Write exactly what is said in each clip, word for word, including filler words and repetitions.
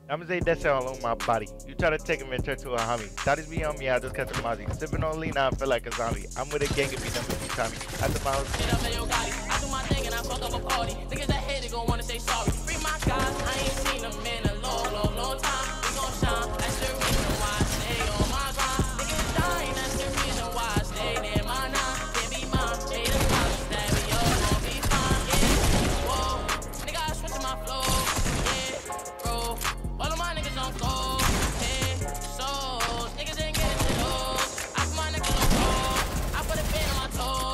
I'ma say that shit all on my body. You try to take him and turn to a homie. Thotties be on me, I just catch a mozzie. Sipping on lean, I feel like a zombie. I'm with a gang and be done with you, Tommy. At the mouse. Get up, yo, Gotti. I do my thing and I fuck up a party. Niggas that hate it gon' wanna say sorry. Free my guys, I ain't seen them in a long, long, long time. We gon' shine, that's the reason why I stay on my grind. Niggas dying, that's the reason why I stay near my nine. Can't be mine, made a promise that we all gon' be fine. Yeah, whoa, nigga, I switchin' my flow. Yeah, bro, all of my niggas on go. Hey, so niggas ain't getting to those. I put my niggas on gold. I put a pin on my toes.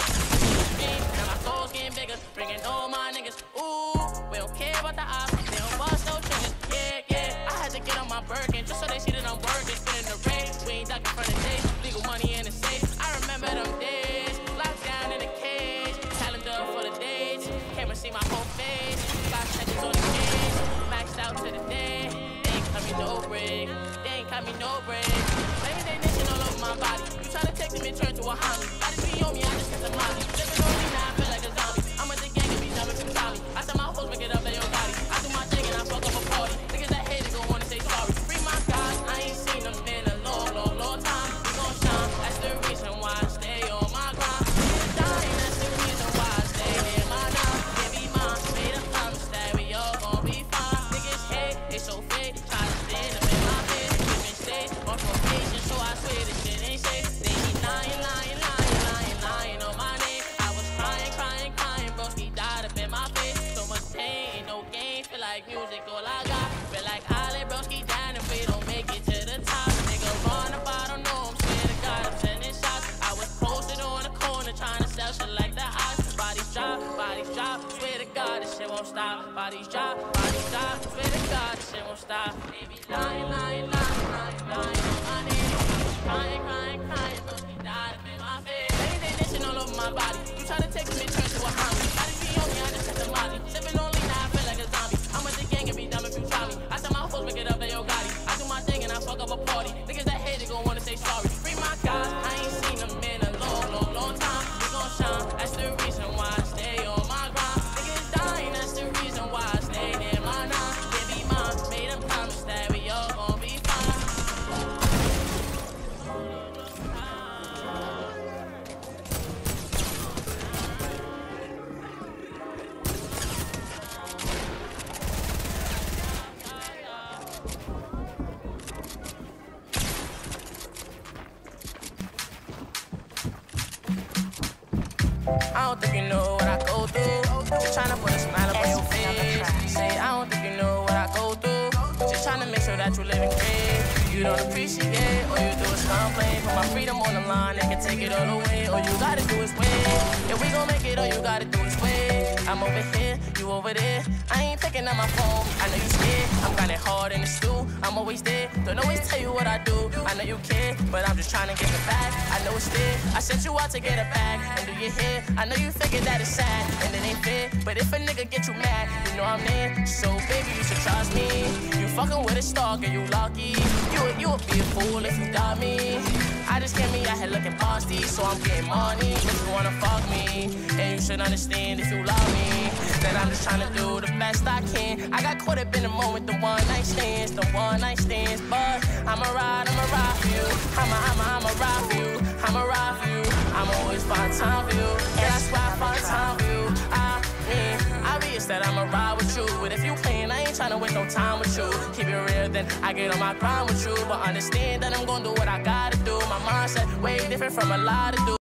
And my toes getting bigger, bringing all my niggas. Ooh, we don't care about the ops, they don't bust no triggers. Yeah, yeah, I had to get on my Birkin just so they see that I'm working. Spinning the rain, we ain't ducking for the days. Legal money in the safe. I remember them days, locked down in a cage. Calendar for the dates, camera see my whole face. Five seconds on the cage, maxed out to the day. They ain't cut me no break, they ain't cut me no break. Maybe they nation all over my body. You try to take them and turn to a homie. Body be on me, I just hit the molly. Living on me now, I feel like a zombie. I'm with the gang and be done with you, Tommy. I tell my hoes, make it up, they yo Gotti. I do my thing and I fuck up a party. Niggas that hate it gon' wanna say sorry. Free my guys, I ain't seen them in a long, long, long time. We gon' shine, that's the reason why I stay on my grind. Niggas dying, that's the reason why I stay near my nine. Can't be mine, made a promise that we all gon' be fine. Niggas hate, they so fake, try to stand up in my face. Different stage, on probation, so I swear this shit ain't safe. They be lying, lying, lying, lying, lying on my name. I was crying, crying, crying, broski died up in my face. So much pain, ain't no game, feel like music all I got. Feel like I let broski down if we don't make it to the top. Nigga run up, I don't know, I'm swear to God, I'm sending shots. I was posted on the corner trying to sell shit like the ox. Bodies drop, bodies drop, swear to God, this shit won't stop. Bodies drop, bodies drop, swear to God, this shit won't stop. They be lying, lying, lying, lying, lying on my name. Crying, crying, crying, broski died up in my face. Maybe they nation all over my body. You try to take them and turn to a homie. Bodies be on me, I just hit the molly. Sipping on lean, now I feel like a zombie. I'm with the gang and be done if you try me. I tell my hoes, make it up, they yo Gotti. I do my thing and I fuck up a party. Niggas that hate it gon' wanna say sorry. Free my guys, I ain't seen them in a long, long, long time. We gon' shine, that's the reason why I stay on my grind. Niggas dying, that's the reason why I stay near my nine. Can't be mine, made a promise that we all gon' be fine. I don't think you know what I go through. Just tryna put a smile up on your face. Say, I don't think you know what I go through. Just tryna make sure that you living great. You don't appreciate, all you do is complain. Put my freedom on the line, they can take it all away. All you gotta do is wait. If we gon' make it, all you gotta do is wait. I'm over here, you over there. I ain't picking up my phone, I know you scared. I'm grinding hard in the stew, I'm always there. Don't always tell you what I do, I know you care. But I'm just trying to get it back, I know it's there. I sent you out to get it back, and do your hair. I know you figured that it's sad, and it ain't fair. But if a nigga get you mad, you know I'm there. So baby, you should trust me. You fucking with a stalker, you lucky. You would, you would be a fool if you doubt me. I just came me out here looking nasty, so I'm getting money. If you wanna fuck me, and you should understand if you love me, that I'm just trying to do the best I can. I got caught up in the moment, the one night stands, the one night stands. But I'ma ride, I'ma ride for you. I'ma, I'ma, I'ma ride for you. I'ma ride for you. I'ma always find time for you. And that's why I find time for you. I mean, obvious that I'ma ride with you. But if you playing, I ain't tryna waste no time with you. Keep it real, then I get on my grind with you. But understand that I'm gonna do what I gotta do. My mindset way different from a lot of dudes.